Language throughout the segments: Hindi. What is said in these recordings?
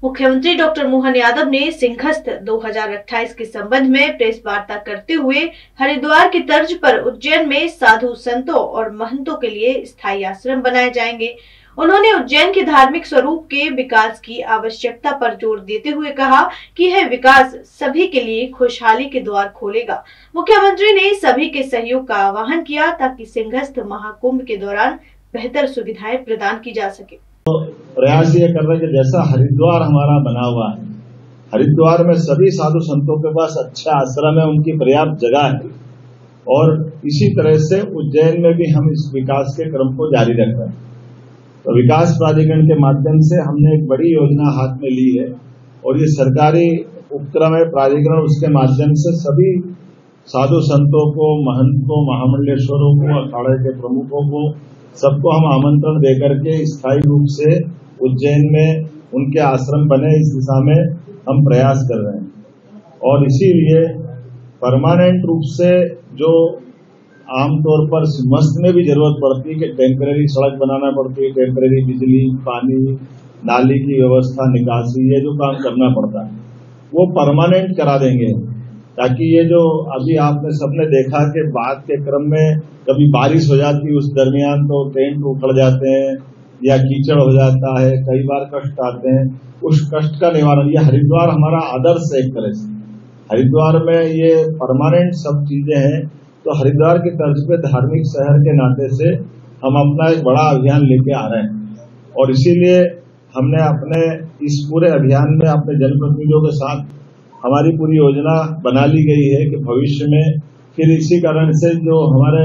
मुख्यमंत्री डॉक्टर मोहन यादव ने सिंहस्थ 2028 के संबंध में प्रेस वार्ता करते हुए हरिद्वार की तर्ज पर उज्जैन में साधु संतों और महंतों के लिए स्थायी आश्रम बनाए जाएंगे। उन्होंने उज्जैन के धार्मिक स्वरूप के विकास की आवश्यकता पर जोर देते हुए कहा कि यह विकास सभी के लिए खुशहाली के द्वार खोलेगा। मुख्यमंत्री ने सभी के सहयोग का आह्वान किया ताकि सिंहस्थ महाकुंभ के दौरान बेहतर सुविधाएं प्रदान की जा सके। तो प्रयास ये कर रहे हैं कि जैसा हरिद्वार हमारा बना हुआ है, हरिद्वार में सभी साधु संतों के पास अच्छा आश्रम है, उनकी पर्याप्त जगह है, और इसी तरह से उज्जैन में भी हम इस विकास के क्रम को जारी रख रहे हैं। तो विकास प्राधिकरण के माध्यम से हमने एक बड़ी योजना हाथ में ली है और ये सरकारी उपक्रम है प्राधिकरण, उसके माध्यम से सभी साधु संतों को, महंतों, महामंडलेश्वरों को, अखाड़े के प्रमुखों को, सबको हम आमंत्रण देकर के स्थायी रूप से उज्जैन में उनके आश्रम बने, इस दिशा में हम प्रयास कर रहे हैं। और इसीलिए परमानेंट रूप से जो आमतौर पर सिंहस्थ में भी जरूरत पड़ती है कि टेम्परेरी सड़क बनाना पड़ती है, टेम्परेरी बिजली, पानी, नाली की व्यवस्था, निकासी, ये जो काम करना पड़ता है वो परमानेंट करा देंगे, ताकि ये जो अभी आपने सबने देखा कि बाद के क्रम में कभी बारिश हो जाती है, उस दरमियान तो टेंट उखड़ जाते हैं या कीचड़ हो जाता है, कई बार कष्ट आते हैं, उस कष्ट का निवारण ये हरिद्वार हमारा आदर्श है। एक तरह से हरिद्वार में ये परमानेंट सब चीजें हैं। तो हरिद्वार की तर्ज पे धार्मिक शहर के नाते से हम अपना एक बड़ा अभियान लेके आ रहे हैं और इसीलिए हमने अपने इस पूरे अभियान में अपने जनप्रतिनिधियों के साथ हमारी पूरी योजना बना ली गई है कि भविष्य में फिर इसी कारण से जो हमारे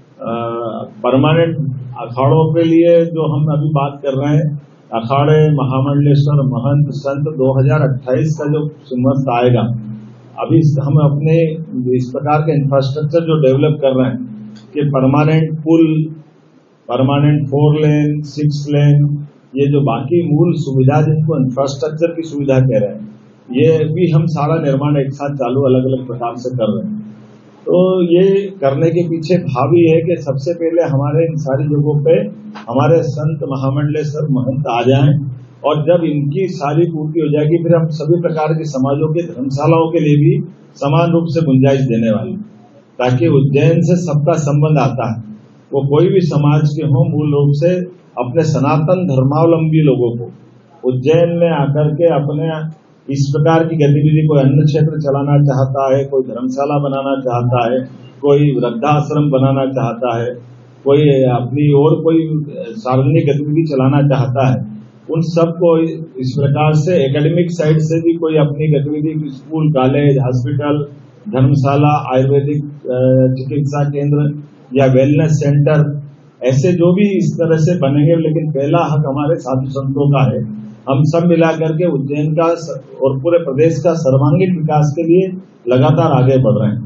परमानेंट अखाड़ों के लिए जो हम अभी बात कर रहे हैं, अखाड़े, महामंडलेश्वर, महंत, संत 2028 का जो सिंहस्थ आएगा, अभी हम अपने इस प्रकार के इंफ्रास्ट्रक्चर जो डेवलप कर रहे हैं कि परमानेंट पुल, परमानेंट 4 लेन, 6 लेन, ये जो बाकी मूल सुविधा जिनको इंफ्रास्ट्रक्चर की सुविधा कह रहे हैं, ये भी हम सारा निर्माण एक साथ चालू अलग अलग प्रकार से कर रहे हैं। तो ये करने के पीछे भाव ये है कि सबसे पहले हमारे इन सारी जगहों पे हमारे संत, महामंडलेश्वर, महंत आ जाएं और जब इनकी सारी पूर्ति हो जाएगी फिर हम सभी प्रकार के समाजों के धर्मशालाओं के लिए भी समान रूप से गुंजाइश देने वाले, ताकि उज्जैन से सबका संबंध आता है, वो कोई भी समाज के हों, मूल रूप से अपने सनातन धर्मावलंबी लोगों को उज्जैन में आकर के अपने इस प्रकार की गतिविधि, कोई अन्य क्षेत्र चलाना चाहता है, कोई धर्मशाला बनाना चाहता है, कोई वृद्धाश्रम बनाना चाहता है, कोई अपनी और कोई सार्वजनिक गतिविधि चलाना चाहता है, उन सबको इस प्रकार से एकेडमिक साइड से भी कोई अपनी गतिविधि, स्कूल, कॉलेज, हॉस्पिटल, धर्मशाला, आयुर्वेदिक चिकित्सा केंद्र या वेलनेस सेंटर, ऐसे जो भी इस तरह से बनेंगे, लेकिन पहला हक हमारे साधु संतों का है। हम सब मिलाकर के उज्जैन का और पूरे प्रदेश का सर्वांगीण विकास के लिए लगातार आगे बढ़ रहे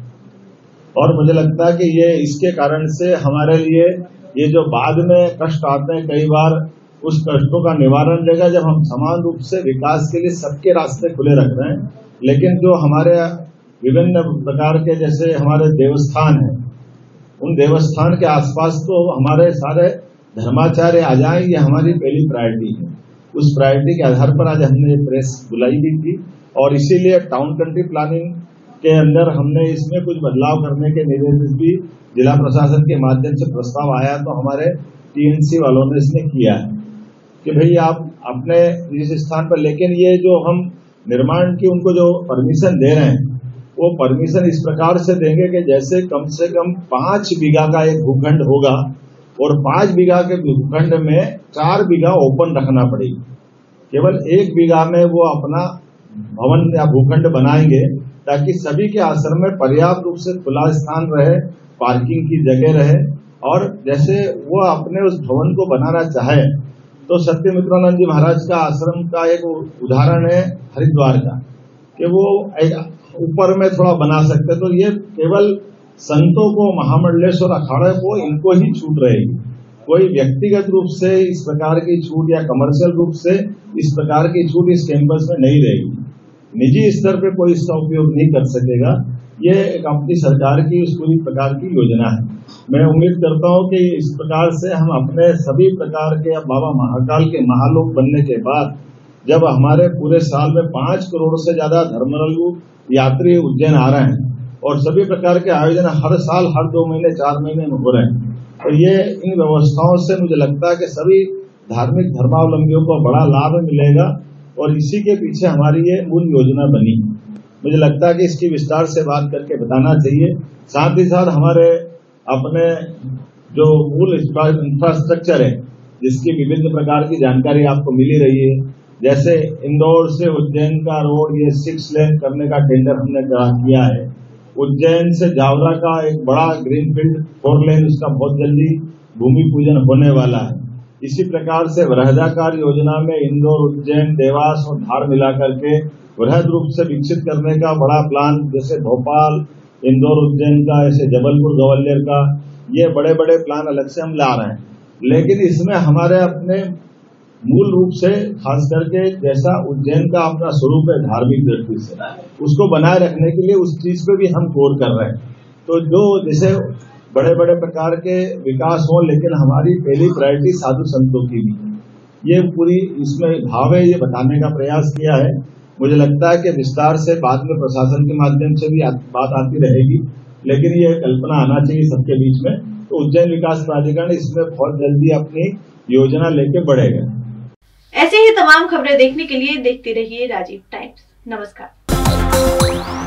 हैं और मुझे लगता है कि ये इसके कारण से हमारे लिए ये जो बाद में कष्ट आते हैं, कई बार उस कष्टों का निवारण रहेगा जब हम समान रूप से विकास के लिए सबके रास्ते खुले रख रहे हैं। लेकिन जो हमारे विभिन्न प्रकार के जैसे हमारे देवस्थान है, उन देवस्थान के आसपास तो हमारे सारे धर्माचार्य आ जाए, ये हमारी पहली प्रायोरिटी है। उस प्रायोरिटी के आधार पर आज हमने प्रेस बुलाई भी थी और इसीलिए टाउन कंट्री प्लानिंग के अंदर हमने इसमें कुछ बदलाव करने के निर्देश भी जिला प्रशासन के माध्यम से प्रस्ताव आया, तो हमारे टीएनसी वालों ने इसने किया है कि भाई आप अपने इस स्थान पर, लेकिन ये जो हम निर्माण की उनको जो परमिशन दे रहे हैं वो परमिशन इस प्रकार से देंगे कि जैसे कम से कम 5 बीघा का एक भूखंड होगा और 5 बीघा के भूखंड में 4 बीघा ओपन रखना पड़ेगी। केवल 1 बीघा में वो अपना भवन या भूखंड बनाएंगे ताकि सभी के आश्रम में पर्याप्त रूप से खुला स्थान रहे, पार्किंग की जगह रहे, और जैसे वो अपने उस भवन को बनाना चाहे तो सत्यमित्रानंद जी महाराज का आश्रम का एक उदाहरण है हरिद्वार का कि वो ऊपर में थोड़ा बना सकते, तो ये केवल संतों को, महामंडलेश्वर अखाड़े को, इनको ही छूट रहेगी। कोई व्यक्तिगत रूप से इस प्रकार की छूट या कमर्शियल रूप से इस प्रकार की छूट इस कैंपस में नहीं रहेगी। निजी स्तर पे कोई इसका उपयोग नहीं कर सकेगा। ये एक अपनी सरकार की इस पूरी प्रकार की योजना है। मैं उम्मीद करता हूं कि इस प्रकार से हम अपने सभी प्रकार के बाबा महाकाल के महालोक बनने के बाद जब हमारे पूरे साल में 5 करोड़ से ज्यादा धर्मावलंबी यात्री उज्जैन आ रहे हैं और सभी प्रकार के आयोजन हर साल हर 2 महीने 4 महीने में हो रहे हैं, तो ये इन व्यवस्थाओं से मुझे लगता है कि सभी धार्मिक धर्मावलंबियों को बड़ा लाभ मिलेगा और इसी के पीछे हमारी ये मूल योजना बनी। मुझे लगता है कि इसकी विस्तार से बात करके बताना चाहिए। साथ ही साथ हमारे अपने जो मूल इंफ्रास्ट्रक्चर है जिसकी विभिन्न प्रकार की जानकारी आपको मिली रही है, जैसे इंदौर से उज्जैन का रोड ये 6 लेन करने का टेंडर हमने किया है। उज्जैन से जावरा का एक बड़ा ग्रीनफील्ड 4 लेन उसका बहुत जल्दी भूमि पूजन होने वाला है। इसी प्रकार से वृहदाकार योजना में इंदौर, उज्जैन, देवास और धार मिलाकर के वृहद रूप से विकसित करने का बड़ा प्लान, जैसे भोपाल, इंदौर, उज्जैन का, ऐसे जबलपुर, ग्वालियर का, ये बड़े बड़े प्लान अलग से हम ला रहे हैं। लेकिन इसमें हमारे अपने मूल रूप से खास करके जैसा उज्जैन का अपना स्वरूप है धार्मिक दृष्टि से, उसको बनाए रखने के लिए उस चीज पे भी हम गौर कर रहे हैं। तो जो जैसे बड़े बड़े प्रकार के विकास हो, लेकिन हमारी पहली प्रायोरिटी साधु संतों की भी, ये पूरी इसमें भाव है, ये बताने का प्रयास किया है। मुझे लगता है कि विस्तार से बाद में प्रशासन के माध्यम से भी बात आती रहेगी, लेकिन ये कल्पना आना चाहिए सबके बीच में। तो उज्जैन विकास प्राधिकरण इसमें बहुत जल्दी अपनी योजना लेके बढ़ेगा। ऐसे ही तमाम खबरें देखने के लिए देखते रहिए राजीव टाइम्स। नमस्कार।